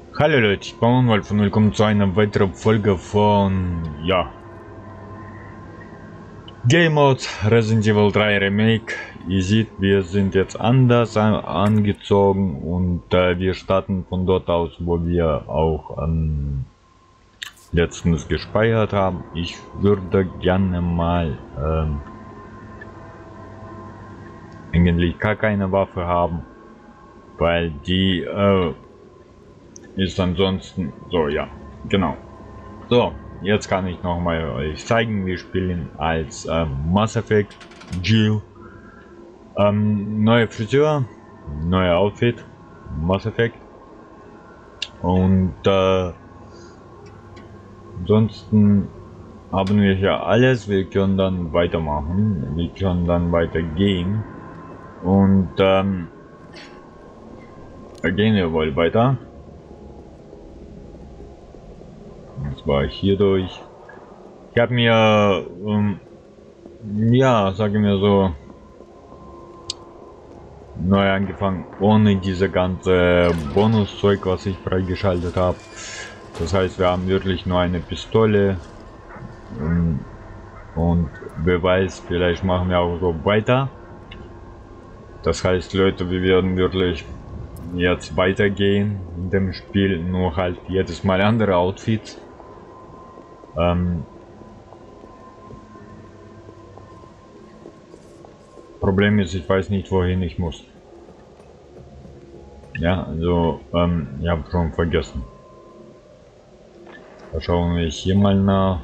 Hallo Leute, ich bin Wolf und willkommen zu einer weiteren Folge von, Game Mode Resident Evil 3 Remake. Ihr seht, wir sind jetzt anders angezogen und wir starten von dort aus, wo wir auch letztens gespeichert haben. Ich würde gerne mal eigentlich gar keine Waffe haben, weil die ist ansonsten so, ja, genau. So, jetzt kann ich noch mal euch zeigen, wir spielen als Mass Effect Jill. Neue Frisur, neuer Outfit, Mass Effect. Und ansonsten haben wir hier alles. Wir können dann weitermachen, wir können dann weitergehen. Und gehen wir wohl weiter. Das war hier durch. Ich habe mir, ja, sage mir so, neu angefangen, ohne diese ganze Bonuszeug, was ich freigeschaltet habe. Das heißt, wir haben wirklich nur eine Pistole. Und wer weiß, vielleicht machen wir auch so weiter. Das heißt, Leute, wir werden wirklich jetzt weitergehen in dem Spiel, nur halt jedes Mal andere Outfits. Problem ist, ich weiß nicht, wohin ich muss. Ja, also, ich habe schon vergessen. Da schauen wir hier mal nach.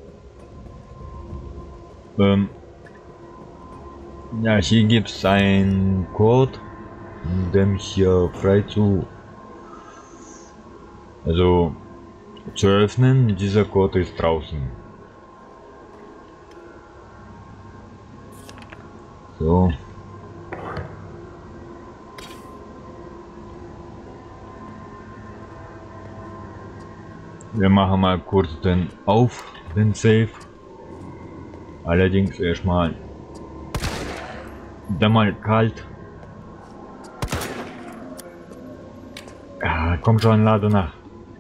Ja, hier gibt es einen Code, dem hier frei zu öffnen. Dieser Code ist draußen. So. Wir machen mal kurz den Safe. Allerdings erstmal mal kalt. Ja, komm schon, lade nach.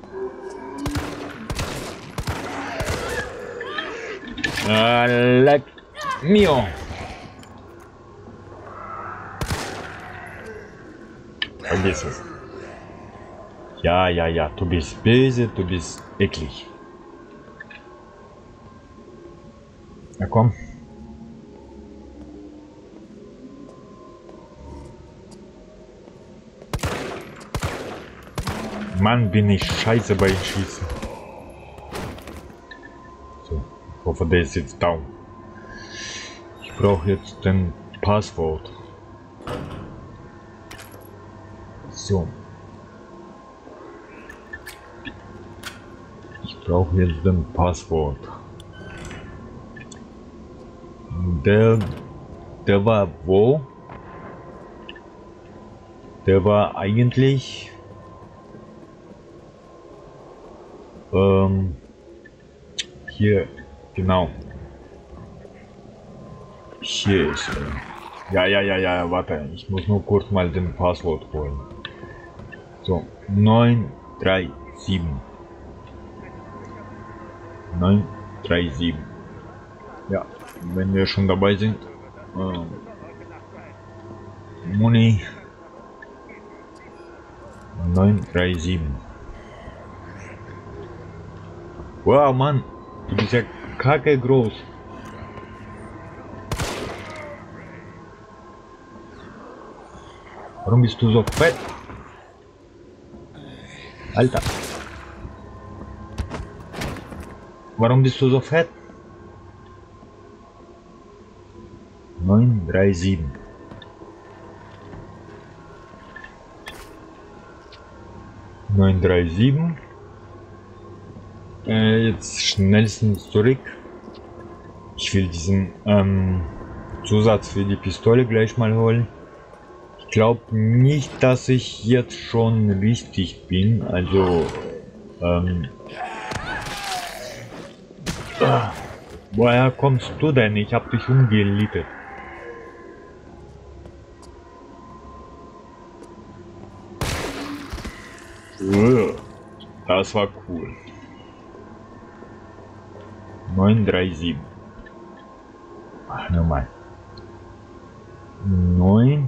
Leck mio. Vergiss es. Ja, du bist böse, du bist eklig. Na komm. Mann, bin ich scheiße bei Schießen. So, ich hoffe, der ist jetzt down. Ich brauche jetzt den Passwort. So. Ich brauche jetzt den Passwort. Der war wo? Der war eigentlich hier, genau. Hier ist ja, warte, ich muss nur kurz mal den Passwort holen. So, 937. 937. Ja, wenn wir schon dabei sind. Money 937. Wow, Mann, du bist ja kacke groß. Warum bist du so fett? Alter. Warum bist du so fett? 937. 937. Jetzt schnellstens zurück. Ich will diesen Zusatz für die Pistole gleich mal holen. Ich glaube nicht, dass ich jetzt schon richtig bin. Also woher kommst du denn? Ich habe dich umgelietet. Das war cool. 937. Ach, nochmal. 9.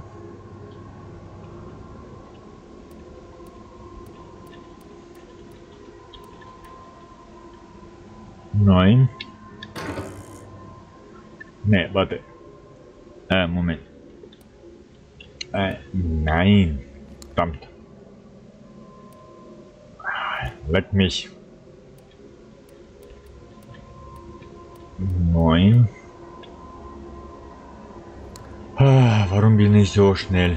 Neun. Ne, warte. Moment. Nein. Verdammt. Leck mich. 9. Warum bin ich so schnell?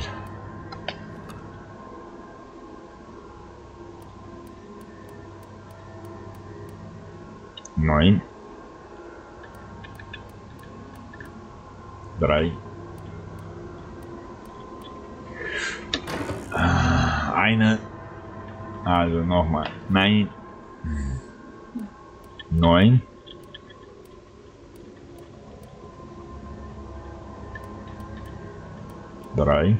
Neun. 3. Eine. Also nochmal. Nein. 9. 3.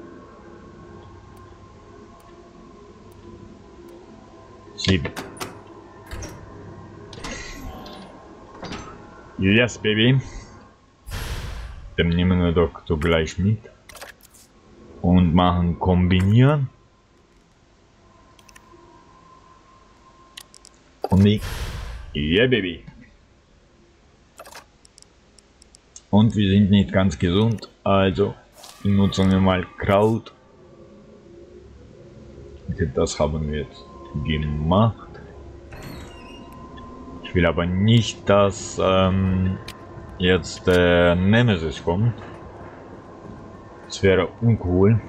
7. Yes, Baby. Dann nehmen wir doch so gleich mit und machen kombinieren. Kombi. Yeah, Baby. Und wir sind nicht ganz gesund, also benutzen wir mal Kraut. Das haben wir jetzt gemacht. Ich will aber nicht, dass jetzt der Nemesis kommt. Das wäre uncool.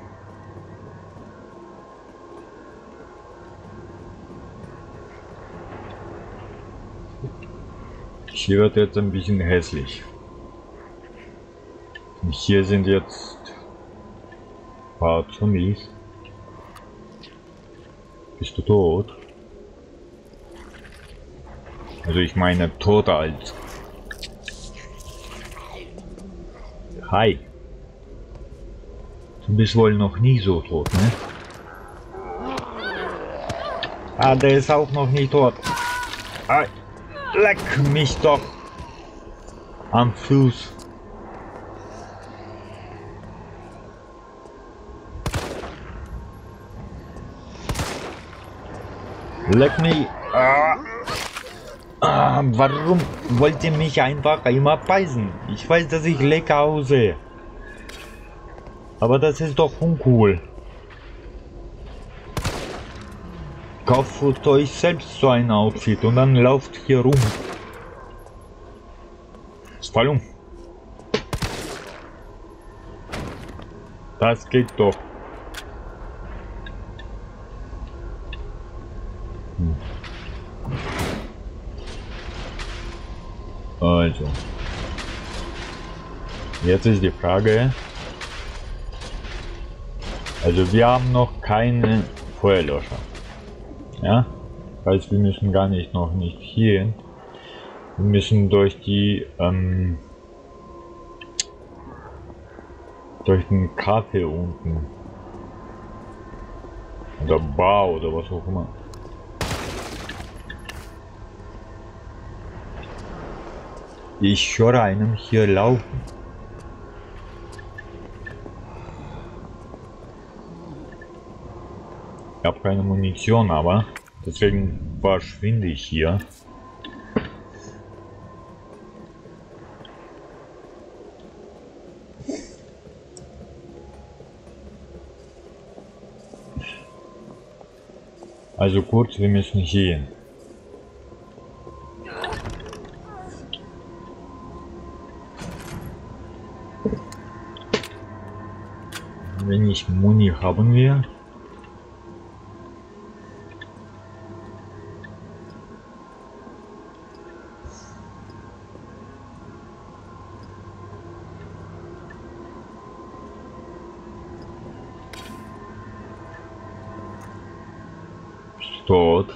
Hier wird jetzt ein bisschen hässlich. Und hier sind jetzt ein paar Zombies. Bist du tot? Also ich meine toter als. Hi. Du bist wohl noch nie so tot, ne? Ah, der ist auch noch nicht tot. Ah, leck mich doch am Fuß. Leck mich. Warum wollt ihr mich einfach immer beißen? Ich weiß, dass ich lecker aussehe. Aber das ist doch uncool. Kauft euch selbst so ein Outfit und dann lauft hier rum. Ist voll um. Das geht doch. Also. Jetzt ist die Frage. Also wir haben noch keine Feuerlöscher. Ja? Das heißt, wir müssen gar nicht noch nicht hier hin. Wir müssen durch die durch den Kaffee unten. Oder Bar oder was auch immer. Ich höre einen hier laufen. Ich habe keine Munition, aber deswegen verschwinde ich hier. Also kurz, wir müssen hier hin. Wenig Muni haben wir. Tot.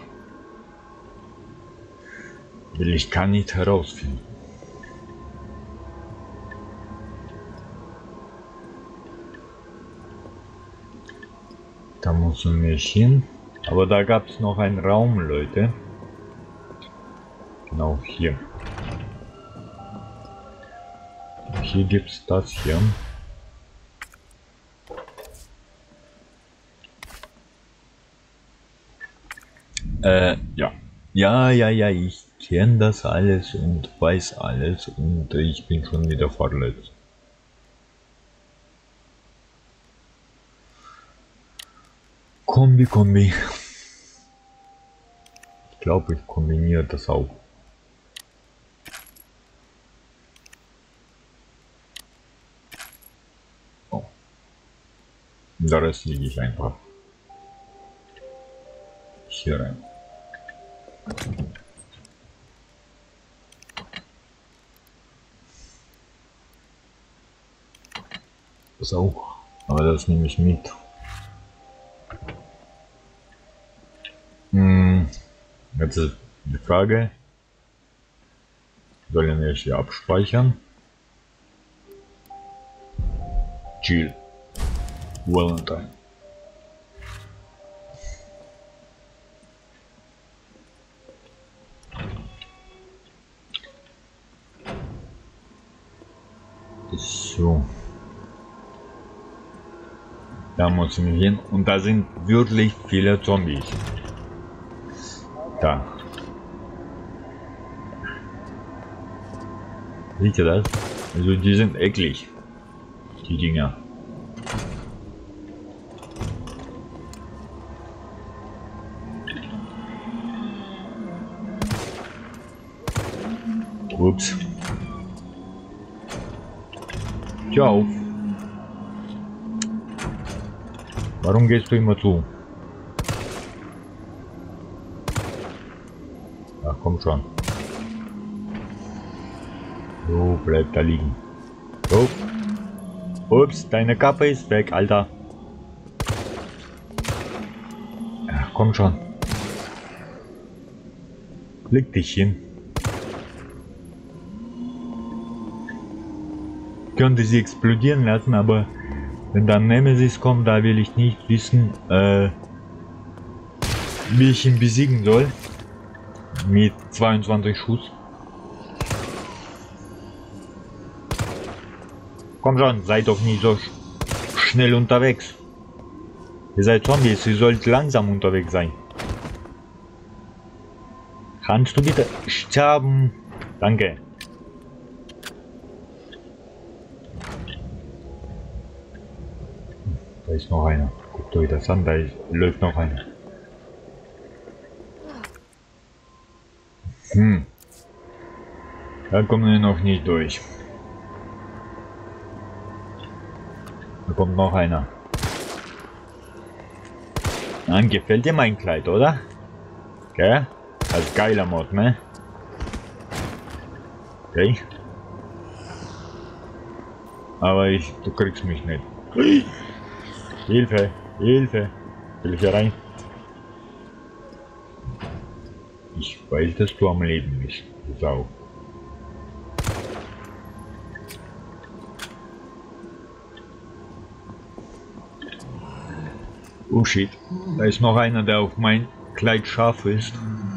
Will ich gar nicht herausfinden. Da müssen wir hin. Aber da gab es noch einen Raum, Leute. Genau hier. Hier gibt es das hier. Ja. Ja, ich kenne das alles und weiß alles und ich bin schon wieder verletzt. Kombi. Ich glaube, ich kombiniere das auch. Oh. Der Rest lege ich einfach hier rein. Das auch, aber das nehme ich mit. Jetzt ist die Frage, sollen wir hier abspeichern? Jill Valentine. So. Da muss ich hin und da sind wirklich viele Zombies. Da. Seht ihr das? Also die sind eklig. Die Dinger. Ups. Tja auf. Warum gehst du immer zu? Ach komm schon. So, bleib da liegen. So. Ups, deine Kappe ist weg, Alter. Ach komm schon. Leg dich hin. Ich könnte sie explodieren lassen, aber wenn dann Nemesis kommt, da will ich nicht wissen, wie ich ihn besiegen soll. Mit 22 Schuss. Komm schon, seid doch nicht so schnell unterwegs. Ihr seid Zombies, ihr sollt langsam unterwegs sein. Kannst du bitte sterben? Danke. Da ist noch einer. Guckt euch das an, läuft noch einer. Da kommen wir noch nicht durch. Da kommt noch einer. Dann gefällt dir mein Kleid, oder? Gell? Als geiler Mod, ne? Okay. Aber du kriegst mich nicht. Hilfe, Hilfe. Will ich hier rein? Ich weiß, dass du am Leben bist, du Sau. Oh shit, da ist noch einer, der auf mein Kleid scharf ist.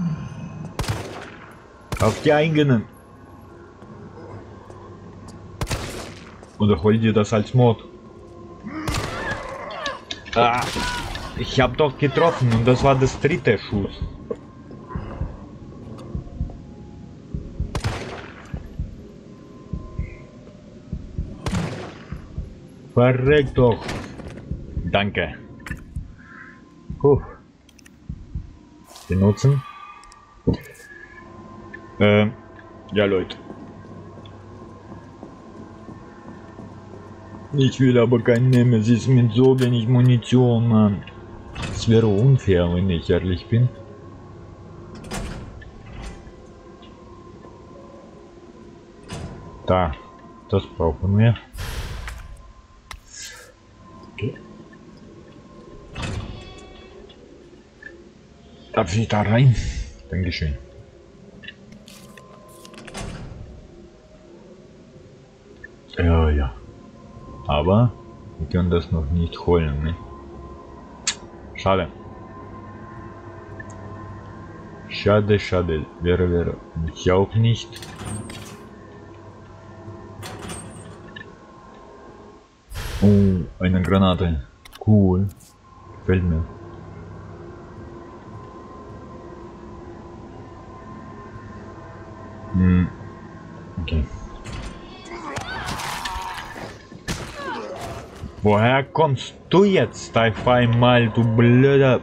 Auf die eigenen. Oder holt ihr das als Mod? Ah, ich habe doch getroffen und das war das dritte Schuss. Verreck doch. Danke. Benutzen. Ja Leute. Ich will aber kein Nemesis mit so wenig Munition, Mann. Das wäre unfair, wenn ich ehrlich bin. Da, das brauchen wir. Okay. Darf ich da rein? Dankeschön. Ja. Aber wir können das noch nicht holen, ne? Schade. Schade, schade. Wäre ich auch nicht. Oh, eine Granate. Cool. Gefällt mir. Okay. Woher kommst du jetzt auf einmal, du blöder...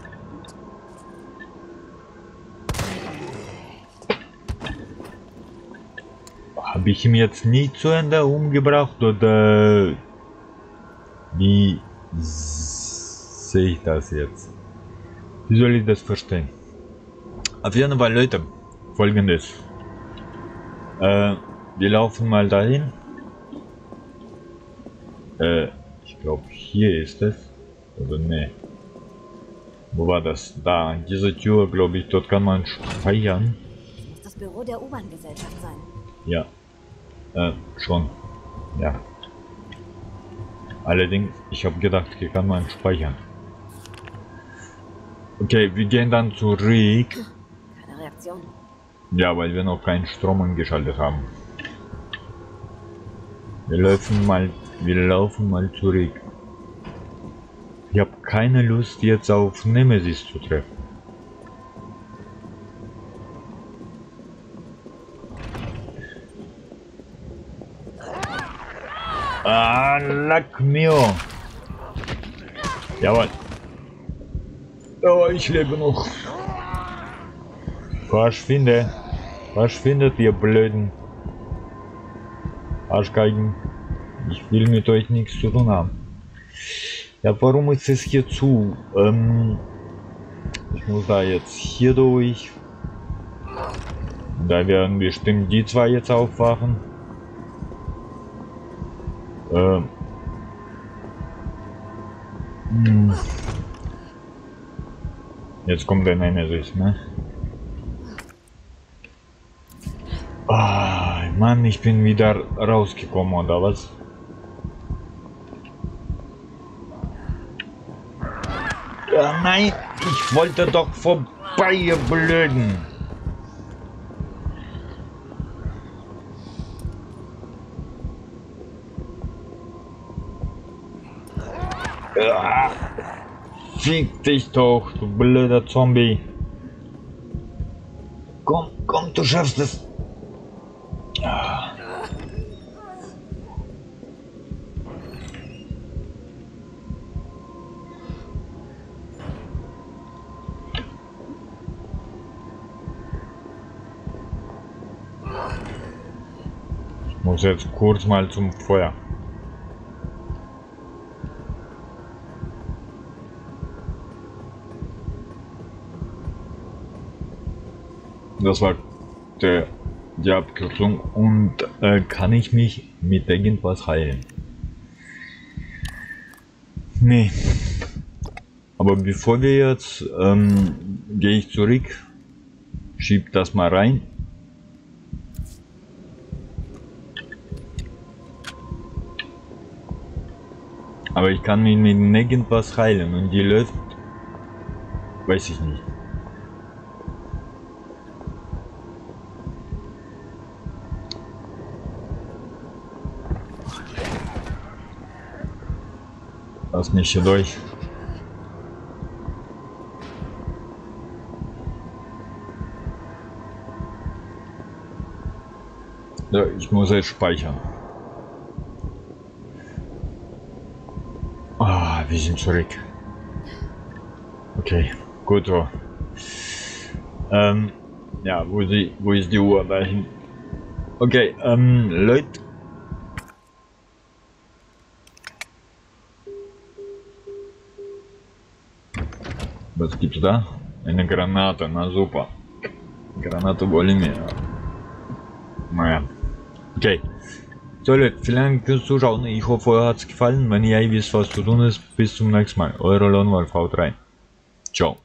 Habe ich ihn jetzt nie zu Ende umgebracht oder wie sehe ich das jetzt? Wie soll ich das verstehen? Auf jeden Fall, Leute, Folgendes. Wir laufen mal dahin. Ich glaube hier ist es. Oder ne? Wo war das? Da, diese Tür, glaube ich, dort kann man speichern. Muss das Büro der U-Bahn-Gesellschaft sein. Ja. Schon. Ja. Allerdings, ich habe gedacht, hier kann man speichern. Okay, wir gehen dann zurück. Keine Reaktion. Ja, weil wir noch keinen Strom angeschaltet haben. Wir laufen mal zurück. Ich habe keine Lust jetzt auf Nemesis zu treffen. Ah, leck mir. Jawohl. Oh, ich lebe noch. Verschwinde. Verschwindet, ihr blöden Arschgeigen. Ich will mit euch nichts zu tun haben. Ja, warum ist es hier zu? Ich muss da jetzt hier durch. Da werden bestimmt die zwei jetzt aufwachen. Jetzt kommt der Nemesis, ne? Ah, Mann, ich bin wieder rausgekommen, oder was? Ja, nein, ich wollte doch vorbei, ihr Blöden. Ja, fick dich doch, du blöder Zombie. Komm, komm, du schaffst es. Ja. Ich muss jetzt kurz mal zum Feuer. Das war die Abkürzung. Und kann ich mich mit irgendwas heilen? Nee. Aber bevor wir jetzt gehe ich zurück, schieb das mal rein. Aber ich kann mich mit irgendwas heilen und die läuft, weiß ich nicht. Lass mich hier durch. Ja, ich muss jetzt speichern. Ah, wir sind zurück. Okay, gut so. Ja, wo ist die Uhr dahin? Okay, Leute. Was gibt's da? Eine Granate, na super. Granate wollen wir. Naja. Okay. So Leute, vielen Dank fürs Zuschauen. Ich hoffe, euch hat's gefallen. Wenn ihr wisst, was zu tun ist, bis zum nächsten Mal. Eure Lone Wolf, haut rein. Ciao.